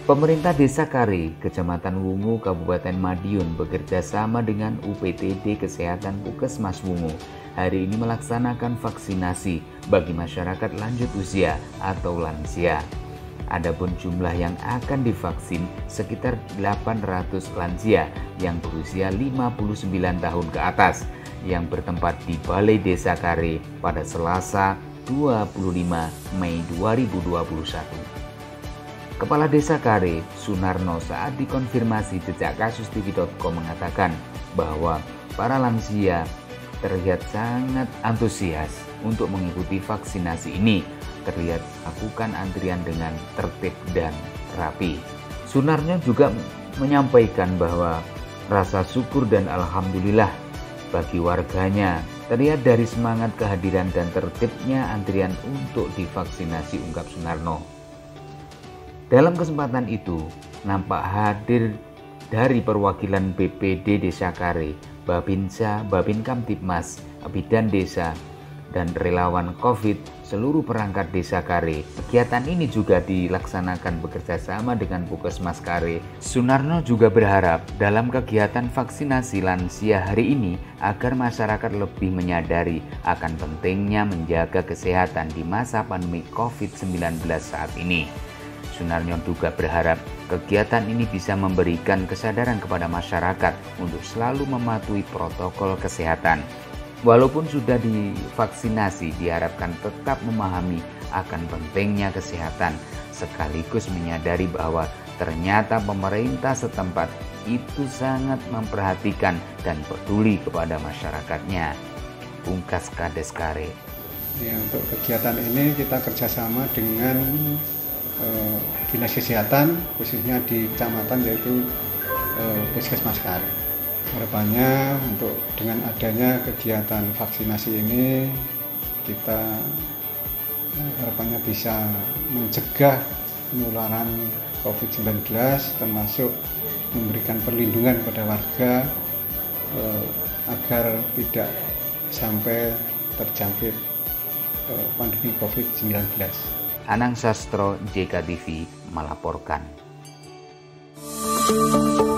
Pemerintah Desa Kare, Kecamatan Wungu, Kabupaten Madiun bekerja sama dengan UPTD Kesehatan Puskesmas Wungu hari ini melaksanakan vaksinasi bagi masyarakat lanjut usia atau lansia. Adapun jumlah yang akan divaksin sekitar 800 lansia yang berusia 59 tahun ke atas yang bertempat di Balai Desa Kare pada Selasa 25 Mei 2021. Kepala Desa Kare, Sunarno, saat dikonfirmasi jejak kasus TV.com mengatakan bahwa para lansia terlihat sangat antusias untuk mengikuti vaksinasi ini, terlihat melakukan antrian dengan tertib dan rapi. Sunarno juga menyampaikan bahwa rasa syukur dan alhamdulillah bagi warganya terlihat dari semangat kehadiran dan tertibnya antrian untuk divaksinasi, ungkap Sunarno. Dalam kesempatan itu, nampak hadir dari perwakilan BPD Desa Kare, Babinsa, Babin Kamtibmas, Bidan Desa, dan relawan COVID seluruh perangkat Desa Kare. Kegiatan ini juga dilaksanakan bekerja sama dengan Puskesmas Kare. Sunarno juga berharap dalam kegiatan vaksinasi lansia hari ini agar masyarakat lebih menyadari akan pentingnya menjaga kesehatan di masa pandemi COVID-19 saat ini. Sunarno juga berharap kegiatan ini bisa memberikan kesadaran kepada masyarakat untuk selalu mematuhi protokol kesehatan. Walaupun sudah divaksinasi, diharapkan tetap memahami akan pentingnya kesehatan, sekaligus menyadari bahwa ternyata pemerintah setempat itu sangat memperhatikan dan peduli kepada masyarakatnya, ungkas Kades Kare. Ya, untuk kegiatan ini kita kerjasama dengan Dinas Kesehatan, khususnya di kecamatan, yaitu Puskesmas Kare. Harapannya untuk dengan adanya kegiatan vaksinasi ini, kita harapannya bisa mencegah penularan COVID-19, termasuk memberikan perlindungan kepada warga agar tidak sampai terjangkit pandemi COVID-19. Anang Sastro, JKTV melaporkan.